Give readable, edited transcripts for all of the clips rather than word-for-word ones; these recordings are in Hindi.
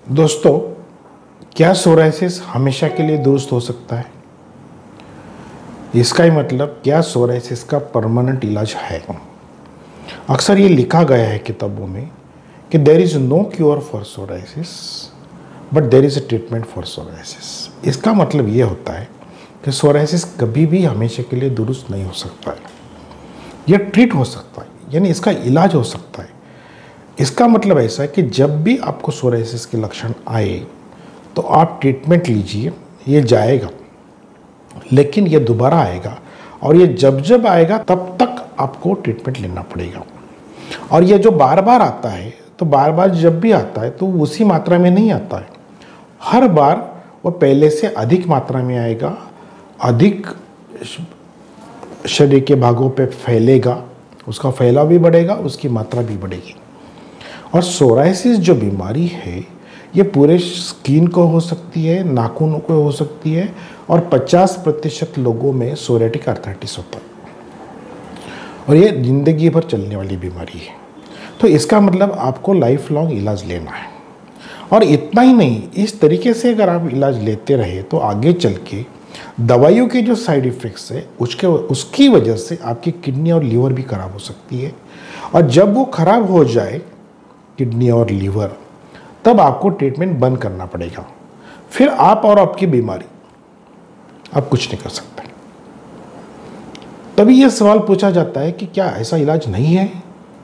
दोस्तों, क्या सोराइसिस हमेशा के लिए दुरुस्त हो सकता है? इसका ही मतलब क्या सोराइसिस का परमानेंट इलाज है? अक्सर ये लिखा गया है किताबों में कि there is no cure for psoriasis but there is a treatment for psoriasis. इसका मतलब ये होता है कि सोराइसिस कभी भी हमेशा के लिए दुरुस्त नहीं हो सकता है। यह ट्रीट हो सकता है, यानी इसका इलाज हो सकता है। इसका मतलब ऐसा है कि जब भी आपको सोराइसिस के लक्षण आए तो आप ट्रीटमेंट लीजिए, ये जाएगा, लेकिन ये दोबारा आएगा और ये जब जब आएगा तब तक आपको ट्रीटमेंट लेना पड़ेगा। और ये जो बार बार आता है, तो बार बार जब भी आता है तो उसी मात्रा में नहीं आता है। हर बार वो पहले से अधिक मात्रा में आएगा, अधिक शरीर के भागों पे फैलेगा, उसका फैलाव भी बढ़ेगा, उसकी मात्रा भी बढ़ेगी। और सोराइसिस जो बीमारी है ये पूरे स्किन को हो सकती है, नाखूनों को हो सकती है, और 50% लोगों में सोरियाटिक आर्थराइटिस होता है और ये ज़िंदगी भर चलने वाली बीमारी है। तो इसका मतलब आपको लाइफ लॉन्ग इलाज लेना है। और इतना ही नहीं, इस तरीके से अगर आप इलाज लेते रहे तो आगे चल के दवाइयों के जो साइड इफ़ेक्ट्स है उसकी वजह से आपकी किडनी और लीवर भी खराब हो सकती है। और जब वो खराब हो जाए किडनी और लीवर, तब आपको ट्रीटमेंट बंद करना पड़ेगा। फिर आप और आपकी बीमारी, आप कुछ नहीं कर सकते। तभी यह सवाल पूछा जाता है कि क्या ऐसा इलाज नहीं है?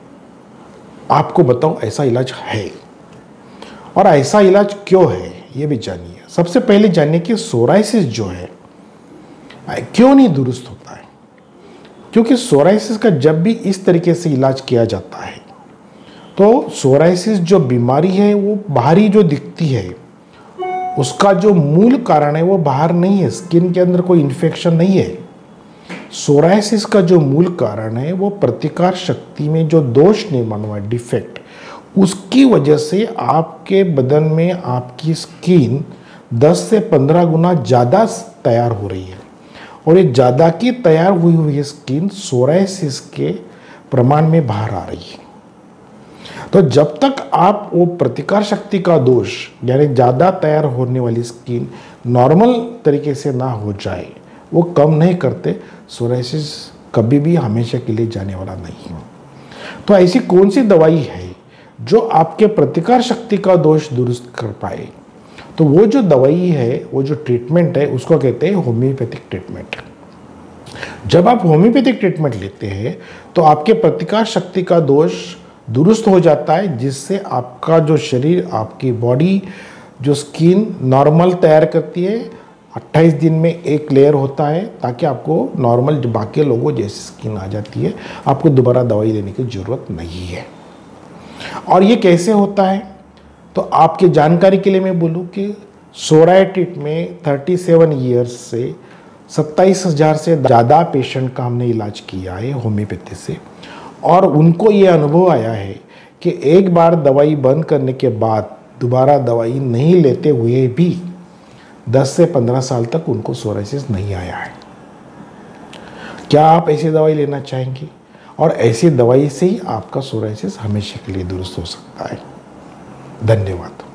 आपको बताओ, ऐसा इलाज है। और ऐसा इलाज क्यों है ये भी जानिए। सबसे पहले जानिए कि सोराइसिस जो है क्यों नहीं दुरुस्त होता है। क्योंकि सोराइसिस का जब भी इस तरीके से इलाज किया जाता है तो सोराइसिस जो बीमारी है वो बाहरी जो दिखती है उसका जो मूल कारण है वो बाहर नहीं है, स्किन के अंदर कोई इन्फेक्शन नहीं है। सोराइसिस का जो मूल कारण है वो प्रतिकार शक्ति में जो दोष निर्माण हुआ, डिफेक्ट, उसकी वजह से आपके बदन में आपकी स्किन 10 से 15 गुना ज़्यादा तैयार हो रही है। और ये ज़्यादा की तैयार हुई स्किन सोराइसिस के प्रमाण में बाहर आ रही है। तो जब तक आप वो प्रतिकार शक्ति का दोष, यानी ज़्यादा तैयार होने वाली स्किन नॉर्मल तरीके से ना हो जाए, वो कम नहीं करते, सोराइसिस कभी भी हमेशा के लिए जाने वाला नहीं है। तो ऐसी कौन सी दवाई है जो आपके प्रतिकार शक्ति का दोष दुरुस्त कर पाए? तो वो जो दवाई है, वो जो ट्रीटमेंट है, उसको कहते हैं होम्योपैथिक ट्रीटमेंट। जब आप होम्योपैथिक ट्रीटमेंट लेते हैं तो आपके प्रतिकार शक्ति का दोष दुरुस्त हो जाता है, जिससे आपका जो शरीर, आपकी बॉडी जो स्किन नॉर्मल तैयार करती है, 28 दिन में एक लेयर होता है, ताकि आपको नॉर्मल बाकी लोगों जैसी स्किन आ जाती है, आपको दोबारा दवाई लेने की ज़रूरत नहीं है। और ये कैसे होता है? तो आपकी जानकारी के लिए मैं बोलूँ कि सोराइटिस में 37 ईयर्स से 27,000 से ज़्यादा पेशेंट का हमने इलाज किया है होम्योपैथी से, और उनको ये अनुभव आया है कि एक बार दवाई बंद करने के बाद दोबारा दवाई नहीं लेते हुए भी 10 से 15 साल तक उनको सोराइसिस नहीं आया है। क्या आप ऐसी दवाई लेना चाहेंगे? और ऐसी दवाई से ही आपका सोराइसिस हमेशा के लिए दुरुस्त हो सकता है। धन्यवाद।